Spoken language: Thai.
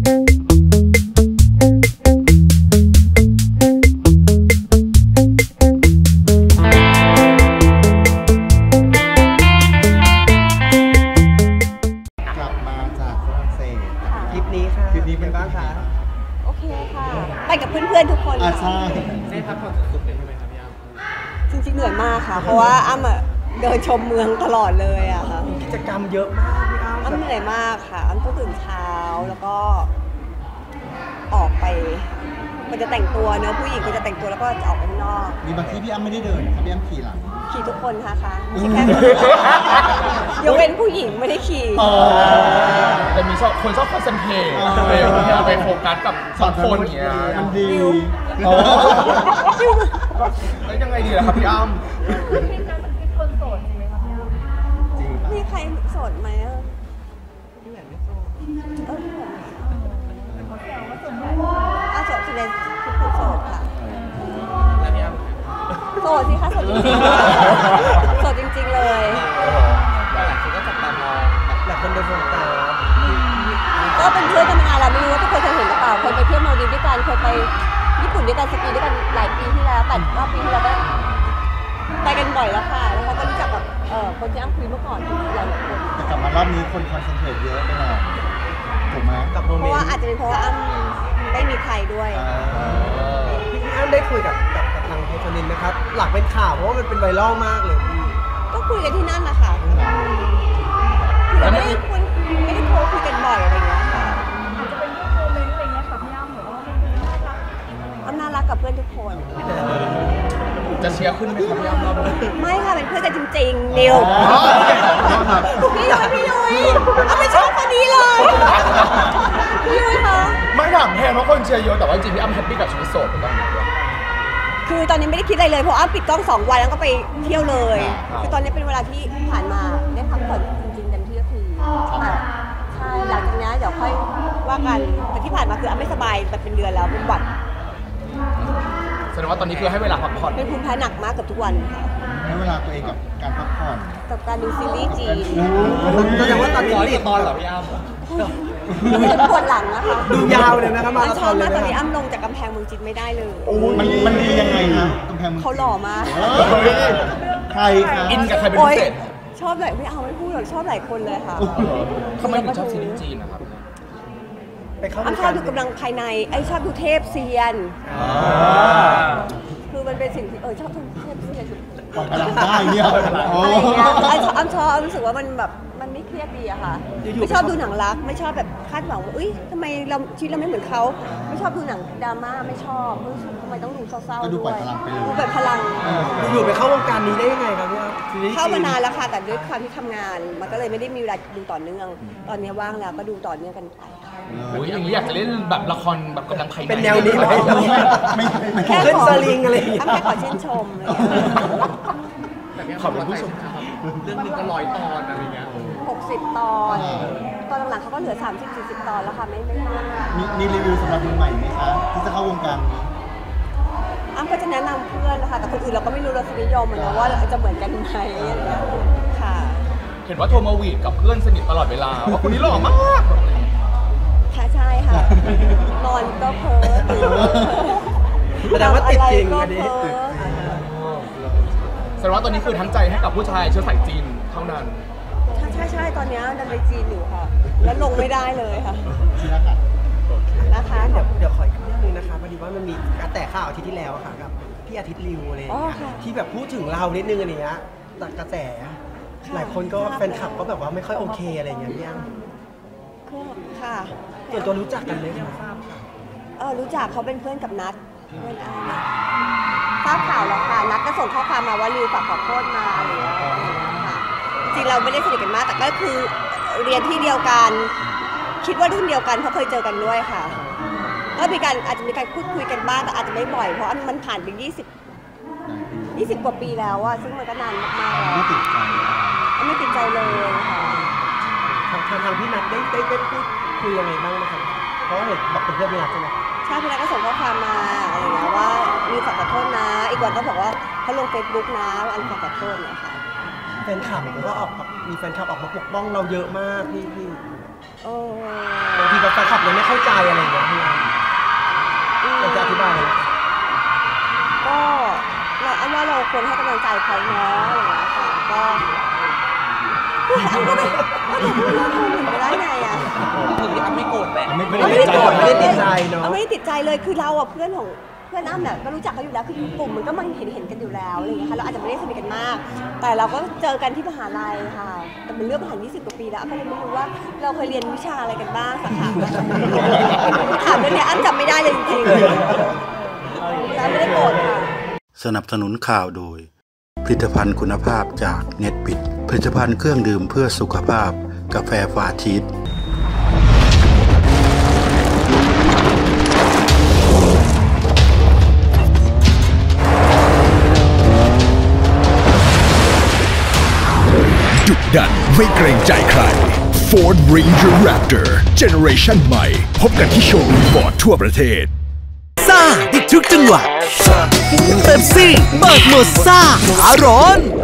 เป็นบ้างคะโอเคค่ะไปกับเพื่อนๆทุกคนใช่ได้พักผ่อนสุดๆเลยใช่ไหมครับพี่อ้ำจริงๆเหนื่อยมากค่ะเพราะว่าอ้ำเดินชมเมืองตลอดเลยอะค่ะกิจกรรมเยอะมากพี่อ้ำเหนื่อยมากค่ะอ้ำต้องตื่นเช้าแล้วก็ออกไปมันจะแต่งตัวเนอะผู้หญิงก็จะแต่งตัวแล้วก็จะออกไปข้างนอกมีบางที่พี่อ้ำไม่ได้เดินครับพี่อ้ำขี่หลังขี่ทุกคนค่ะไม่ใช่แค่ยกเว้นผู้หญิงไม่ได้ขี่แต่มีคนชอบคอนเซนเทรตไปโฟกัสกับสองคนอย่างเงี้ยมันดีแล้วยังไงดีล่ะครับพี่อ้ำมีคนโสดจริงไหมครับพี่อ้ำจริงมีใครโสดไหมพี่แหวนไม่โสดพี่แหวนเขาแซวว่าส่วนใหญ่โสดเลยทุกคนโสดค่ะแล้วพี่อ้ำโสดสิคะโสดจริงๆโสดจริงๆเลยหลายคนก็จับตามองหลายคนเป็นคนตาก็เป็นเพื่อนกันมานานแล้วไม่รู้ว่าทุกคนเคยเห็นหรือเปล่าเคยไปเที่ยวมาลดีฟด้วยกันเคยไปญี่ปุ่นด้วยกันสกีด้วยกันหลายปีที่แล้ว8-9 ปีที่แล้วก็ไปกันบ่อยแล้วค่ะแล้วเขาก็รู้จักกับคนที่อ้ำคุยเมื่อก่อนทุกหลายคนแต่กลับมารอบนี้คนคอนเซนเทรตเยอะไปหน่อยถูกไหมกับโมเมนต์เพราะว่าอาจจะเป็นเพราะว่าอ้ำไม่มีใครด้วยพี่อ้ำได้คุยกับทางไฮโซนินไหมครับหลักเป็นข่าวเพราะว่ามันเป็นไวรัลมากเลยก็คุยกันที่นั่นนะคะไม่ได้คุยกันบ่อยอะไรอย่างเงี้ยค่ะอาจจะเป็นโมเมนต์อะไรเงี้ยค่ะพี่อ้ำหรือว่ามันน่ารักอ้ำน่ารักกับเพื่อนทุกคนจะเชียร์ขึ้นไหมครับพี่อ้ำรอบนี้ไม่ค่ะเป็นเพื่อนกันจริงๆนิวพี่ยุ้ยอ้ำไม่ชอบคนนี้เลยพี่ยุ้ยคะไม่ถามแทนเพราะคนเชียร์เยอะแต่ว่าจริงพี่อ้ำแฮปปี้กับชีวิตโสดถูกต้องไหมคือตอนนี้ไม่ได้คิดอะไรเลยเพราะอ้ำปิดกล้อง2 วันแล้วก็ไปเที่ยวเลยคือตอนนี้เป็นเวลาที่ผ่านมาได้พักผ่อนจริงๆเต็มที่ก็คือใช่หลังจากนี้เดี๋ยวค่อยว่ากันแต่ที่ผ่านมาคืออ้ำไม่สบายแบบเป็นเดือนแล้วเป็นหวัดแสดงว่าตอนนี้คือให้เวลาพักผ่อนเป็นภูมิแพ้หนักมากกับทุกวันค่ะให้เวลาตัวเองกับการพักผ่อนกับการดูซีรีส์จีนแสดงว่าตอนนี้ติดตอนเหรอพี่อ้ำปวดหลังนะคะดูยาวเลยนะครับมาชอบมากตอนนี้อ้ำลงจากกำแพงเมืองจีนไม่ได้เลยมันดียังไงนะกำแพงเขาหล่อมากใครคะอินกับใครเป็นพิเศษชอบหลายไม่เอาไม่พูดหรอกชอบหลายคนเลยค่ะทำไมถึงชอบซีรีส์จีนนะครับอ้ำชอบดูกำลังภายในชอบดูเทพเซียนคือมันเป็นสิ่งที่ชอบดูเทพเซียนพลังได้เนี่ยอ้ำชอบรู้สึกว่ามันแบบมันไม่เครียดดีอะค่ะไม่ชอบดูหนังรักไม่ชอบแบบคาดหวังว่าทำไมเราชีวิตเราไม่เหมือนเขาไม่ชอบดูหนังดราม่าไม่ชอบทำไมต้องดูเศร้าๆด้วยดูแบบพลังอยู่ไปเข้าวงการนี้ได้ยังไงครับพี่เข้ามานานแล้วค่ะแต่ด้วยความที่ทำงานมันก็เลยไม่ได้มีเวลาดูต่อเนื่องตอนนี้ว่างแล้วก็ดูต่อเนื่องกันไปอย่างนี้อยากจะเล่นแบบละครแบบกำลังภายในเป็นแนวนี้ไหมแค่ขึ้นสลิงอะไรแค่ขอชื่นชมเลยขอบคุณผู้ชมครับเรื่องนึงก็100 ตอนอะไรเงี้ย 60 ตอนหลังๆเขาก็เหลือ30-40 ตอนแล้วค่ะไม่มากมีรีวิวสำหรับมือใหม่ไหมคะที่จะเข้าวงการนี้อ้ำก็จะแนะนำเพื่อนนะคะแต่คนอื่นเราก็ไม่รู้รสนิยมนะว่าจะเหมือนกันไหมค่ะเห็นว่าโทรมาวีดกับเพื่อนสนิทตลอดเวลาว่าคนนี้หล่อมากค่ะใช่ค่ะนอนก็เพ้อแสดงว่าติดจริงอันนี้แสดงว่าตอนนี้คือทั้งใจให้กับผู้ชายเชื้อสายจีนเท่านั้นใช่ตอนนี้ดันไปจีนอยู่ค่ะแล้วลงไม่ได้เลยค่ะนะคะเดี๋ยวขออีกเรื่องนึงนะคะพอดีว่ามันมีกระแสข่าวอาทิตย์ที่แล้วค่ะกับพี่อาทิตย์ริวอะไรอย่างเงี้ยที่แบบพูดถึงเรานิดนึงอะไรเงี้ยตัดกระแสหลายคนก็แฟนคลับก็แบบว่าไม่ค่อยโอเคอะไรอย่างเงี้ยพี่อ้ำค่ะส่วนตัวรู้จักกันไหมยังทราบค่ะรู้จักเขาเป็นเพื่อนกับนัทเพื่อนอ้ำทราบข่าวแล้วค่ะนัทก็ส่งข้อความมาว่าริวฝากขอโทษมาอะไรอย่างเงี้ยค่ะจริงเราไม่ได้สนิทกันมากแต่ก็คือเรียนที่เดียวกันคิดว่ารุ่นเดียวกันเพราะเคยเจอกันด้วยค่ะก็อาจจะมีการพูดคุยกันบ้างแต่อาจจะไม่บ่อยเพราะมันผ่านไป20 กว่าปีแล้วอะซึ่งมันก็นานมากๆแล้วไม่ติดใจเลยค่ะทางพี่นัทได้พูดคุยยังไงบ้างนะครับเพราะเห็นบอกเป็นเพื่อนพี่นัทใช่ไหมใช่พี่นัทก็ส่งข้อความมาอะไรอย่างเงี้ยว่ามีฝากขอโทษนะอีกวันก็บอกว่าเขาลง Facebook นะอันฝากขอโทษนะคะแฟนคลับก็มีแฟนคลับออกมาปกป้องเราเยอะมากพี่บางทีแบบแฟนคลับยังไม่เข้าใจอะไรอย่างเงี้ยพี่อยากจะอธิบายเลยก็เราอันว่าเราควรให้กำลังใจเขาเนาะอะไรอย่างเงี้ยค่ะก็ไม่ได้ไงอ่ะไม่โกรธแหละไม่ได้ติดใจเนาะไม่ได้ติดใจเลยคือเราอ่ะเพื่อนอ้ำเนี่ยก็รู้จักเขาอยู่แล้วคือกลุ่มมันก็มันเห็นกันอยู่แล้วอะไรอย่างเงี้ยค่ะเราอาจจะไม่ได้สนิทกันมากแต่เราก็เจอกันที่มหาลัยค่ะแต่เป็นเรื่องผ่าน20 กว่าปีแล้วก็เลยไม่รู้ว่าเราเคยเรียนวิชาอะไรกันบ้างสาขาถามเรื่องนี้อ้ำจำไม่ได้เลยจริงๆแล้วไม่ได้โกรธค่ะสนับสนุนข่าวโดยผลิตภัณฑ์คุณภาพจากเน็ตบิดผลิตภัณฑ์เครื่องดื่มเพื่อสุขภาพกาแฟฟาชีสดุดันไม่เกรงใจใคร Ford Ranger Raptor Generation ใหม่พบกันที่โชว์รูมฟอร์ดทั่วประเทศซ่าอีกทุกจังหวะเป๊ปซี่เปิดโหมดซ่าขาร้อน